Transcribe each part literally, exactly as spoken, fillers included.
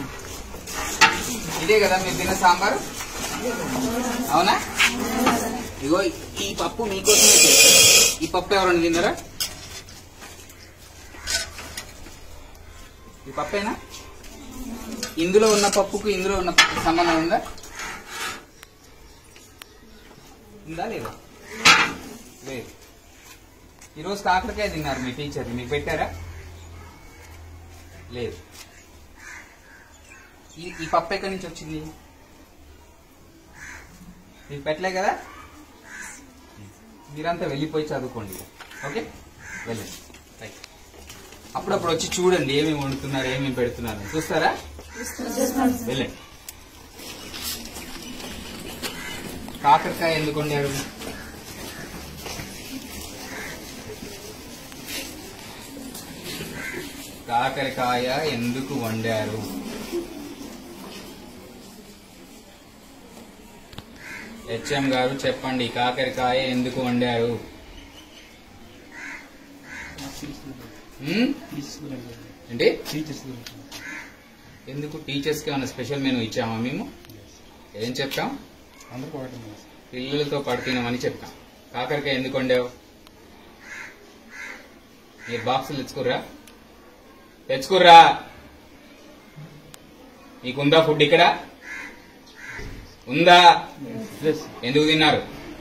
ఇదే కదా మీరు తిన్న సాంబారు? అవునా? ఇగో ఈ పప్పు మీకోసమే చేశారు. ఈ పప్పు ఎవరైనా తిన్నారా? ఈ పప్పేనా? ఇందులో ఉన్న పప్పుకు ఇందులో ఉన్న పప్పుకు సంబంధం ఉందా? ఉందా లేదా? లేదు. ఈరోజు కాకరకాయ తిన్నారు మీ టీచర్, మీకు పెట్టారా? లేదు. ఈ ఈ పప్పు ఎక్కడి నుంచి వచ్చింది? మీకు పెట్టలే కదా? మీరంతా వెళ్ళిపోయి చదువుకోండి. ఓకే, వెళ్ళండి. అప్పుడప్పుడు వచ్చి చూడండి ఏమేమి వండుతున్నారు, ఏమేమి పెడుతున్నారు చూస్తారా? వెళ్ళండి. కాకరకాయ ఎందుకు వండారు? కాకరకాయ ఎందుకు వండారు? హెచ్ఎం గారు చెప్పండి, కాకరకాయ ఎందుకు వండారు? ఏంటి? ఎందుకు? టీచర్స్ కి ఏమైనా స్పెషల్ మెనూ ఇచ్చామా మేము? ఏం చెప్తాం? పిల్లలతో పడుతున్నామని చెప్తాం. కాకరకాయ ఎందుకు వండావు? మీరు బాక్సులు తెచ్చుకుర్రా? తెచ్చుకుర్రా? నీకుందా ఫుడ్ ఇక్కడ? ఉందా? ఎందుకు తిన్నారు?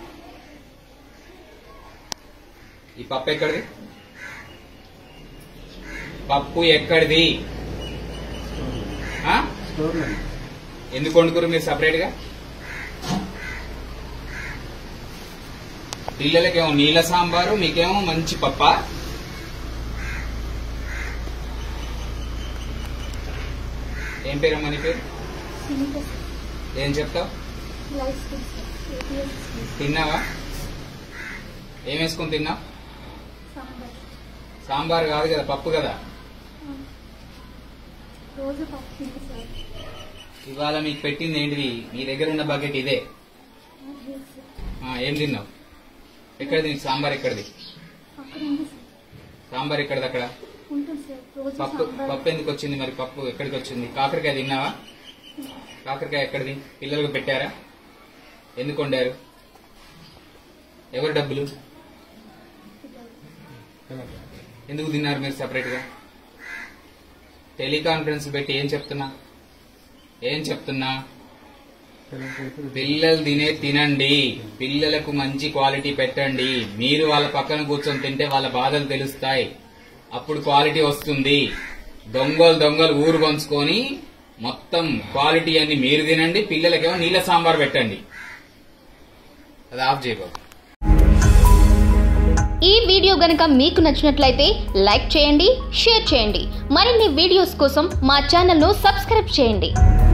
ఈ పప్పు ఎక్కడిది? పప్పు ఎక్కడిది? ఎందుకు వండుకురు మీరు సపరేట్ గా? పిల్లలకేమో నీళ్ళ సాంబారు, మీకేమో మంచి పప్ప. ఏం పేరమ్మా నీ పేరు? ఏం చెప్తావు? తిన్నావా? ఏం వేసుకుని తిన్నావు? సాంబార్ కాదు కదా, పప్పు కదా. ఇవాళ మీకు పెట్టింది ఏంటిది? మీ దగ్గర ఉన్న బకెట్ ఇదే. ఏం తిన్నావు? ఎక్కడిది సాంబార్? ఎక్కడిది సాంబార్? ఎక్కడిది అక్కడ? పప్పు పప్పు ఎందుకు వచ్చింది మరి? పప్పు ఎక్కడికి వచ్చింది? కాకరకాయ తిన్నావా? కాకరకాయ ఎక్కడిది? పిల్లలకు పెట్టారా? ఎందుకు వండారు? ఎవరి డబ్బులు? ఎందుకు తిన్నారు మీరు సపరేట్ గా? టెలికాన్ఫరెన్స్ పెట్టి ఏం చెప్తున్నా? ఏం చెప్తున్నా? పిల్లలు తినే తినండి, పిల్లలకు మంచి క్వాలిటీ పెట్టండి. మీరు వాళ్ళ పక్కన కూర్చొని తింటే వాళ్ళ బాధలు తెలుస్తాయి, అప్పుడు క్వాలిటీ వస్తుంది. దొంగలు దొంగలు ఊరు పంచుకొని మొత్తం క్వాలిటీ అన్ని మీరు తినండి, పిల్లలకేమో నీళ్ళ సాంబార్ పెట్టండి. అది ఆఫ్ చేయబాబు. ఈ వీడియో గనుక మీకు నచ్చినట్లయితే లైక్ చేయండి, షేర్ చేయండి. మరిన్ని వీడియోస్ కోసం మా ఛానల్ను సబ్స్క్రైబ్ చేయండి.